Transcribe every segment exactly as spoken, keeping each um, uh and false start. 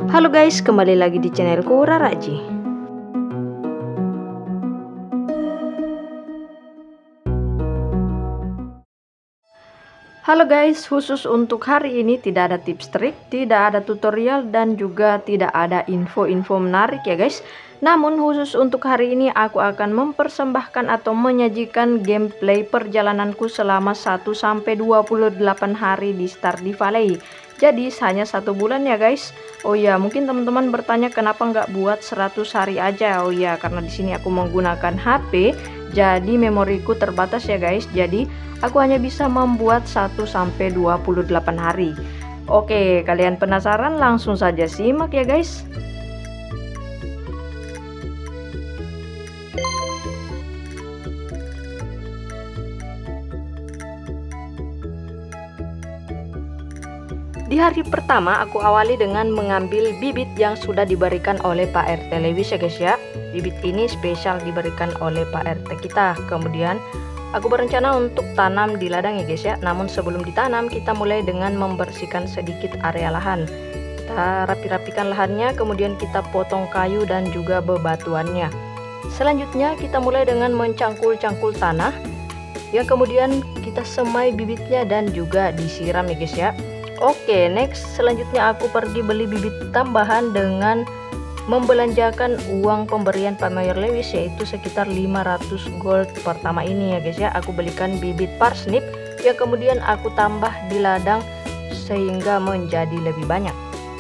Halo guys, kembali lagi di channelku Raraji. Halo guys, khusus untuk hari ini tidak ada tips trik, tidak ada tutorial, dan juga tidak ada info-info menarik ya guys. Namun khusus untuk hari ini aku akan mempersembahkan atau menyajikan gameplay perjalananku selama satu sampai dua puluh delapan hari di Stardew Valley. Jadi hanya satu bulan ya guys. Oh ya, mungkin teman-teman bertanya kenapa nggak buat seratus hari aja. Oh ya, karena di sini aku menggunakan H P, jadi memoriku terbatas ya guys. Jadi aku hanya bisa membuat satu sampai dua puluh delapan hari. Oke, kalian penasaran? Langsung saja simak ya guys. Di hari pertama aku awali dengan mengambil bibit yang sudah diberikan oleh Pak R T Lewis ya guys ya. Bibit ini spesial diberikan oleh Pak R T kita. Kemudian aku berencana untuk tanam di ladang ya guys ya. Namun sebelum ditanam kita mulai dengan membersihkan sedikit area lahan. Kita rapi-rapikan lahannya, kemudian kita potong kayu dan juga bebatuannya. Selanjutnya kita mulai dengan mencangkul-cangkul tanah, yang kemudian kita semai bibitnya dan juga disiram ya guys ya. Oke, next selanjutnya aku pergi beli bibit tambahan dengan membelanjakan uang pemberian Pak Mayor Lewis, yaitu sekitar lima ratus gold pertama ini ya guys ya. Aku belikan bibit parsnip yang kemudian aku tambah di ladang sehingga menjadi lebih banyak.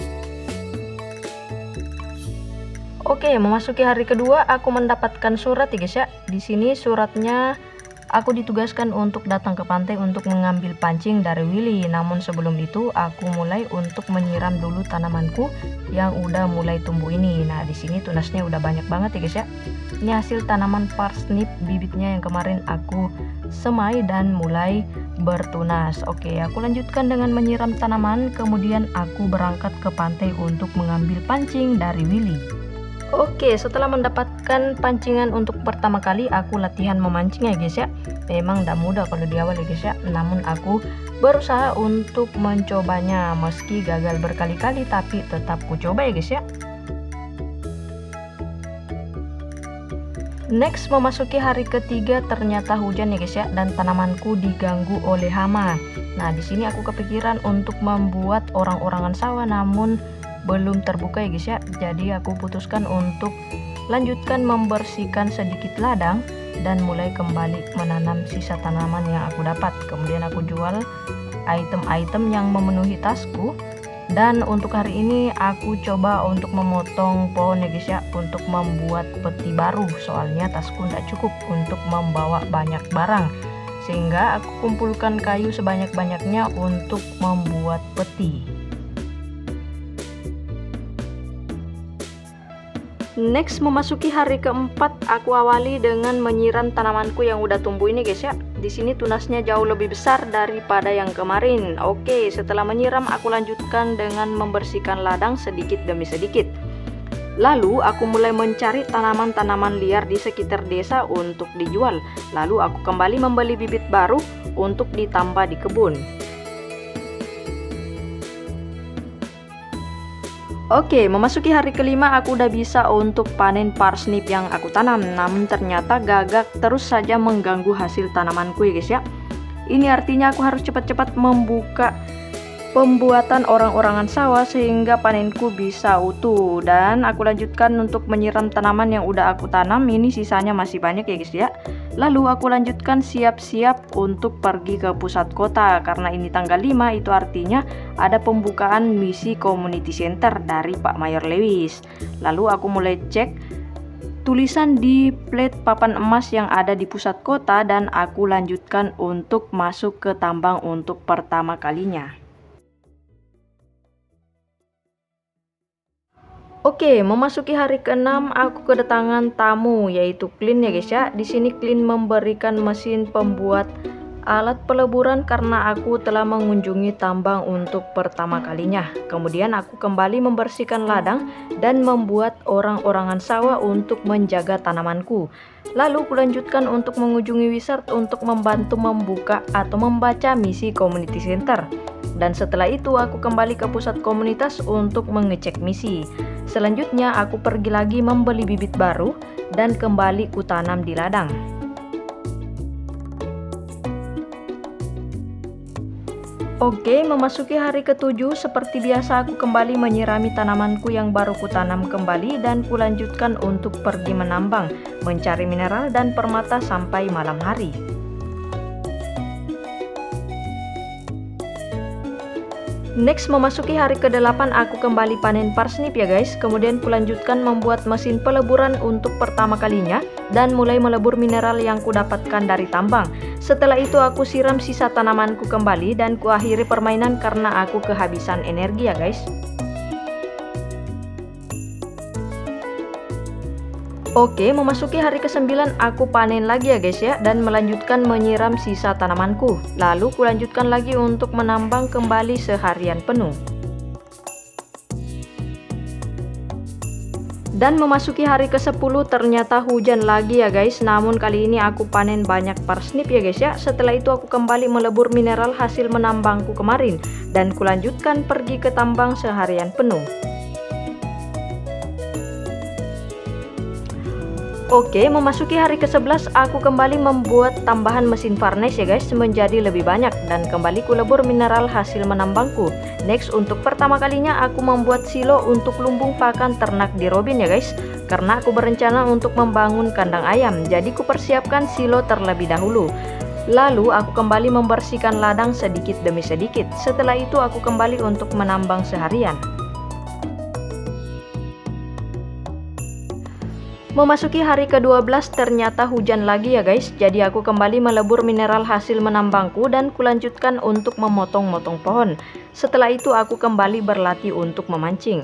Oke, memasuki hari kedua aku mendapatkan surat ya guys ya. Di sini suratnya aku ditugaskan untuk datang ke pantai untuk mengambil pancing dari Willy. Namun sebelum itu aku mulai untuk menyiram dulu tanamanku yang udah mulai tumbuh ini. Nah, di sini tunasnya udah banyak banget ya guys ya. Ini hasil tanaman parsnip bibitnya yang kemarin aku semai dan mulai bertunas. Oke, aku lanjutkan dengan menyiram tanaman, kemudian aku berangkat ke pantai untuk mengambil pancing dari Willy. Oke, setelah mendapatkan pancingan untuk pertama kali, aku latihan memancing ya guys ya. Memang tidak mudah kalau di awal ya guys ya. Namun aku berusaha untuk mencobanya, meski gagal berkali-kali tapi tetap ku coba ya guys ya. Next, memasuki hari ketiga ternyata hujan ya guys ya, dan tanamanku diganggu oleh hama. Nah, di sini aku kepikiran untuk membuat orang-orangan sawah, namun belum terbuka ya guys ya. Jadi aku putuskan untuk lanjutkan membersihkan sedikit ladang dan mulai kembali menanam sisa tanaman yang aku dapat. Kemudian aku jual item-item yang memenuhi tasku. Dan untuk hari ini aku coba untuk memotong pohon ya guys ya, untuk membuat peti baru. Soalnya tasku tidak cukup untuk membawa banyak barang, sehingga aku kumpulkan kayu sebanyak-banyaknya untuk membuat peti. Next, memasuki hari keempat aku awali dengan menyiram tanamanku yang udah tumbuh ini guys ya. Di sini tunasnya jauh lebih besar daripada yang kemarin. Oke, setelah menyiram aku lanjutkan dengan membersihkan ladang sedikit demi sedikit. Lalu aku mulai mencari tanaman-tanaman liar di sekitar desa untuk dijual. Lalu aku kembali membeli bibit baru untuk ditambah di kebun. Oke, memasuki hari kelima aku udah bisa untuk panen parsnip yang aku tanam. Namun ternyata gagak terus saja mengganggu hasil tanamanku ya guys ya. Ini artinya aku harus cepat-cepat membuka pembuatan orang-orangan sawah sehingga panenku bisa utuh. Dan aku lanjutkan untuk menyiram tanaman yang udah aku tanam. Ini sisanya masih banyak ya guys ya. Lalu aku lanjutkan siap-siap untuk pergi ke pusat kota. Karena ini tanggal lima, itu artinya ada pembukaan misi community center dari Pak Mayor Lewis. Lalu aku mulai cek tulisan di plat papan emas yang ada di pusat kota, dan aku lanjutkan untuk masuk ke tambang untuk pertama kalinya. Oke, memasuki hari keenam aku kedatangan tamu, yaitu Clean ya guys ya. Di sini Clean memberikan mesin pembuat alat peleburan karena aku telah mengunjungi tambang untuk pertama kalinya. Kemudian aku kembali membersihkan ladang dan membuat orang-orangan sawah untuk menjaga tanamanku. Lalu kulanjutkan untuk mengunjungi wizard untuk membantu membuka atau membaca misi community center. Dan setelah itu aku kembali ke pusat komunitas untuk mengecek misi. Selanjutnya aku pergi lagi membeli bibit baru dan kembali kutanam di ladang. Oke, memasuki hari ketujuh, seperti biasa aku kembali menyirami tanamanku yang baru kutanam kembali dan kulanjutkan untuk pergi menambang, mencari mineral dan permata sampai malam hari. Next, memasuki hari kedelapan aku kembali panen parsnip ya guys. Kemudian kulanjutkan membuat mesin peleburan untuk pertama kalinya dan mulai melebur mineral yang kudapatkan dari tambang. Setelah itu aku siram sisa tanamanku kembali dan kuakhiri permainan karena aku kehabisan energi ya guys. Oke, memasuki hari kesembilan aku panen lagi ya guys ya, dan melanjutkan menyiram sisa tanamanku. Lalu kulanjutkan lagi untuk menambang kembali seharian penuh. Dan memasuki hari kesepuluh ternyata hujan lagi ya guys. Namun kali ini aku panen banyak parsnip ya guys ya. Setelah itu aku kembali melebur mineral hasil menambangku kemarin dan kulanjutkan pergi ke tambang seharian penuh. Oke, memasuki hari kesebelas aku kembali membuat tambahan mesin furnace ya guys menjadi lebih banyak dan kembali kulebur mineral hasil menambangku. Next, untuk pertama kalinya aku membuat silo untuk lumbung pakan ternak di Robin ya guys, karena aku berencana untuk membangun kandang ayam, jadi kupersiapkan silo terlebih dahulu. Lalu aku kembali membersihkan ladang sedikit demi sedikit. Setelah itu aku kembali untuk menambang seharian. Memasuki hari kedua belas ternyata hujan lagi ya guys. Jadi aku kembali melebur mineral hasil menambangku dan kulanjutkan untuk memotong-motong pohon. Setelah itu aku kembali berlatih untuk memancing.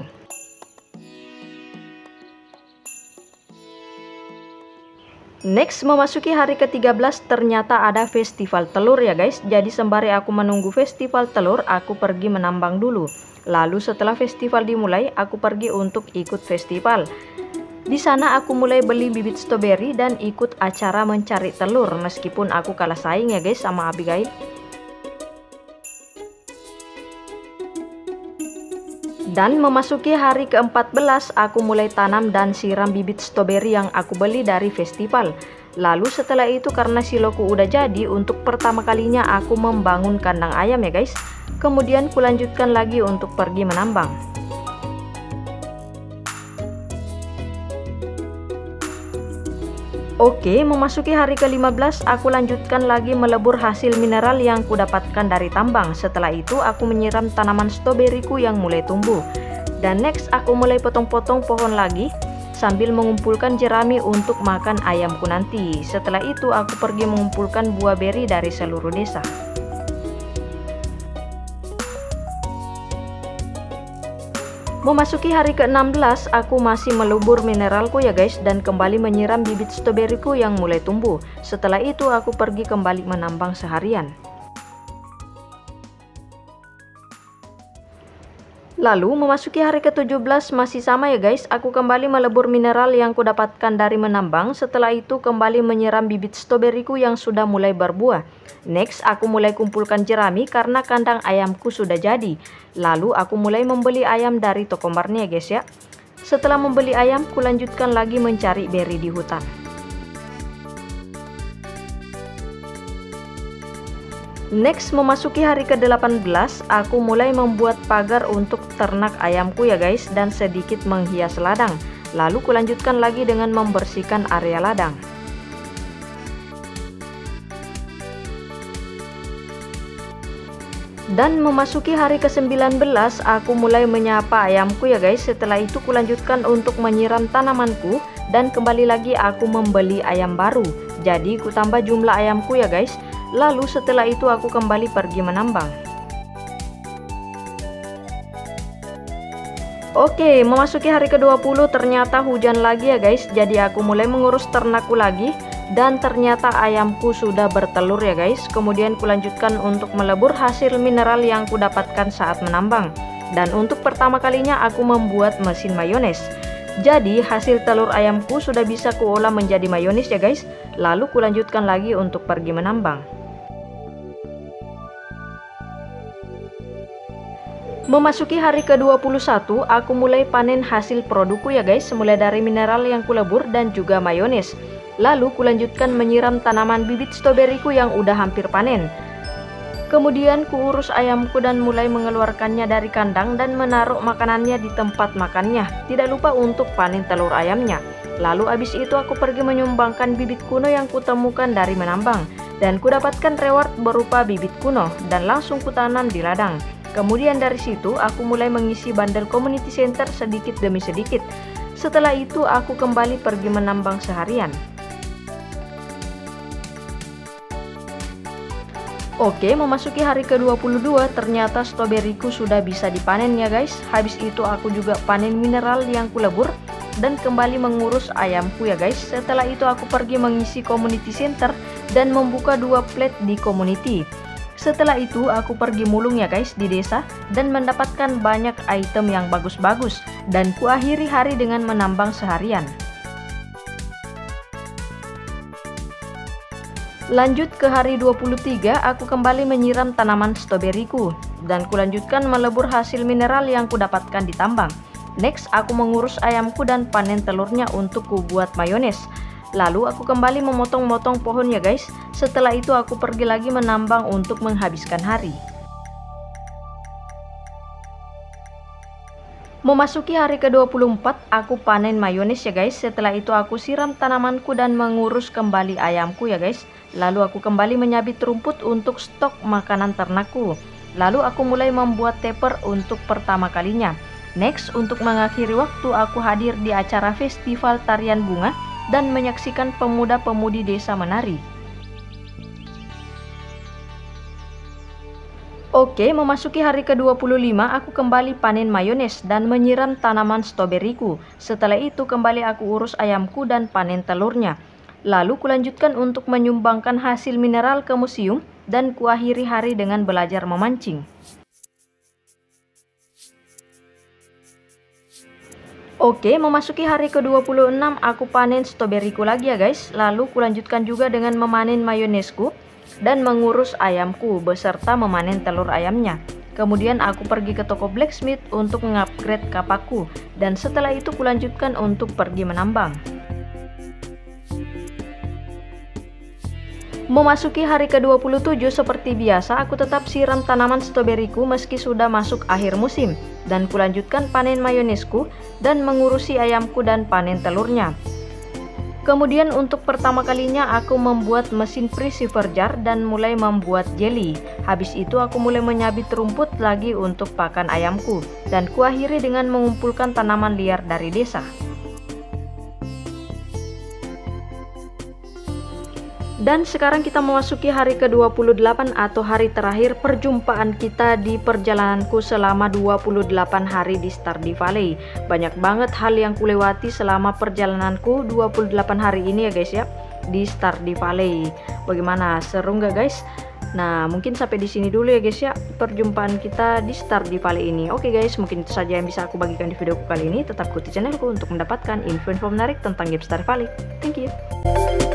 Next, memasuki hari ke tiga belas ternyata ada festival telur ya guys. Jadi sembari aku menunggu festival telur, aku pergi menambang dulu. Lalu setelah festival dimulai, aku pergi untuk ikut festival. Di sana aku mulai beli bibit stroberi dan ikut acara mencari telur, meskipun aku kalah saing ya guys sama Abigail. Dan memasuki hari ke empat belas aku mulai tanam dan siram bibit stroberi yang aku beli dari festival. Lalu setelah itu karena siloku udah jadi, untuk pertama kalinya aku membangun kandang ayam ya guys. Kemudian kulanjutkan lagi untuk pergi menambang. Oke, memasuki hari ke lima belas aku lanjutkan lagi melebur hasil mineral yang kudapatkan dari tambang. Setelah itu aku menyiram tanaman stroberiku yang mulai tumbuh. Dan next aku mulai potong-potong pohon lagi sambil mengumpulkan jerami untuk makan ayamku nanti. Setelah itu aku pergi mengumpulkan buah beri dari seluruh desa. Memasuki hari ke enam belas aku masih melebur mineralku ya guys dan kembali menyiram bibit stroberiku yang mulai tumbuh. Setelah itu aku pergi kembali menambang seharian. Lalu memasuki hari ke tujuh belas masih sama ya guys, aku kembali melebur mineral yang kudapatkan dari menambang. Setelah itu kembali menyiram bibit stroberiku yang sudah mulai berbuah. Next aku mulai kumpulkan jerami karena kandang ayamku sudah jadi. Lalu aku mulai membeli ayam dari toko Marni ya guys ya. Setelah membeli ayam kulanjutkan lagi mencari beri di hutan. Next, memasuki hari ke delapan belas aku mulai membuat pagar untuk ternak ayamku ya guys dan sedikit menghias ladang. Lalu kulanjutkan lagi dengan membersihkan area ladang. Dan memasuki hari ke sembilan belas aku mulai menyapa ayamku ya guys. Setelah itu kulanjutkan untuk menyiram tanamanku dan kembali lagi aku membeli ayam baru. Jadi ku tambah jumlah ayamku ya guys. Lalu setelah itu aku kembali pergi menambang. Oke, memasuki hari ke dua puluh ternyata hujan lagi ya guys. Jadi aku mulai mengurus ternakku lagi. dan ternyata ayamku sudah bertelur ya guys. Kemudian kulanjutkan untuk melebur hasil mineral yang kudapatkan saat menambang. Dan untuk pertama kalinya aku membuat mesin mayones. Jadi hasil telur ayamku sudah bisa kuolah menjadi mayones ya guys. Lalu kulanjutkan lagi untuk pergi menambang. Memasuki hari ke dua puluh satu, aku mulai panen hasil produkku ya guys. Mulai dari mineral yang kulebur dan juga mayones. Lalu kulanjutkan menyiram tanaman bibit stroberiku yang udah hampir panen. Kemudian kuurus ayamku dan mulai mengeluarkannya dari kandang dan menaruh makanannya di tempat makannya. Tidak lupa untuk panen telur ayamnya. Lalu abis itu aku pergi menyumbangkan bibit kuno yang kutemukan dari menambang. Dan kudapatkan reward berupa bibit kuno dan langsung kutanam di ladang. Kemudian dari situ aku mulai mengisi bandel community center sedikit demi sedikit. Setelah itu aku kembali pergi menambang seharian. Oke, memasuki hari ke dua puluh dua, ternyata stroberiku sudah bisa dipanen ya guys. Habis itu aku juga panen mineral yang kulebur dan kembali mengurus ayamku ya guys. Setelah itu aku pergi mengisi community center dan membuka dua plate di community. Setelah itu aku pergi mulung ya guys di desa dan mendapatkan banyak item yang bagus-bagus. Dan kuakhiri hari dengan menambang seharian. Lanjut ke hari dua puluh tiga, aku kembali menyiram tanaman stroberiku dan kulanjutkan melebur hasil mineral yang kudapatkan di tambang. Next, aku mengurus ayamku dan panen telurnya untuk kubuat mayones. Lalu aku kembali memotong-motong pohon ya guys. Setelah itu aku pergi lagi menambang untuk menghabiskan hari. Memasuki hari ke dua puluh empat, aku panen mayones ya guys. Setelah itu aku siram tanamanku dan mengurus kembali ayamku ya guys. Lalu aku kembali menyabit rumput untuk stok makanan ternakku. Lalu aku mulai membuat tepper untuk pertama kalinya. Next, untuk mengakhiri waktu aku hadir di acara festival tarian bunga dan menyaksikan pemuda-pemudi desa menari. Oke, memasuki hari ke dua puluh lima, aku kembali panen mayones dan menyiram tanaman stroberiku. Setelah itu kembali aku urus ayamku dan panen telurnya. Lalu kulanjutkan untuk menyumbangkan hasil mineral ke museum dan kuakhiri hari dengan belajar memancing. Oke, memasuki hari ke dua puluh enam aku panen stroberiku lagi ya guys. Lalu kulanjutkan juga dengan memanen mayonesku dan mengurus ayamku beserta memanen telur ayamnya. Kemudian aku pergi ke toko blacksmith untuk mengupgrade kapakku dan setelah itu kulanjutkan untuk pergi menambang. Memasuki hari ke dua puluh tujuh, seperti biasa aku tetap siram tanaman stroberiku meski sudah masuk akhir musim. Dan kulanjutkan panen mayonesku dan mengurusi ayamku dan panen telurnya. Kemudian untuk pertama kalinya aku membuat mesin preserver jar dan mulai membuat jelly. Habis itu aku mulai menyabit rumput lagi untuk pakan ayamku. Dan kuakhiri dengan mengumpulkan tanaman liar dari desa. Dan sekarang kita memasuki hari ke dua puluh delapan atau hari terakhir perjumpaan kita di perjalananku selama dua puluh delapan hari di Stardew Valley. Banyak banget hal yang kulewati selama perjalananku dua puluh delapan hari ini ya guys ya di Stardew Valley. Bagaimana, seru nggak guys? Nah, mungkin sampai di sini dulu ya guys ya perjumpaan kita di Stardew Valley ini. Oke guys, mungkin itu saja yang bisa aku bagikan di videoku kali ini. Tetap ikuti channelku untuk mendapatkan info-info menarik tentang game Stardew Valley. Thank you.